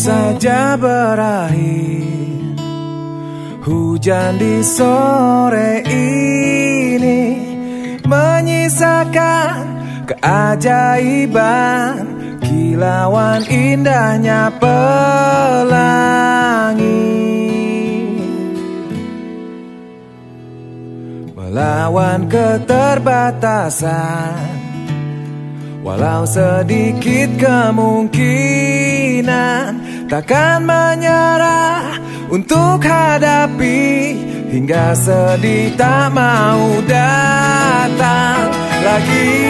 saja berakhir. Hujan di sore ini menyisakan keajaiban, kilauan indahnya pelangi. Melawan keterbatasan, walau sedikit kemungkinan, takkan menyerah untuk hadapi hingga sedih tak mau datang lagi.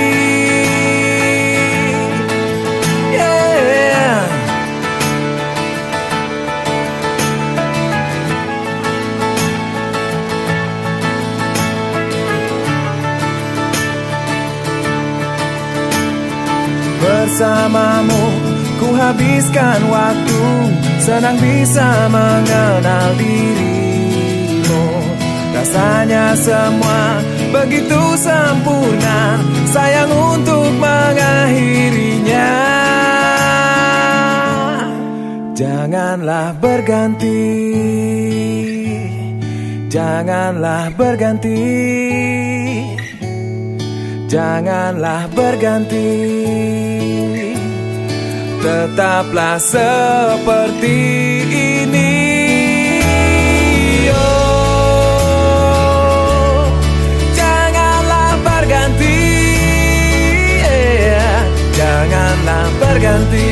Bersamamu ku habiskan waktu, senang bisa mengenal dirimu. Rasanya semua begitu sempurna, sayang untuk mengakhirinya. Janganlah berganti, janganlah berganti, janganlah berganti. Tetaplah seperti ini. Oh, janganlah berganti, janganlah berganti.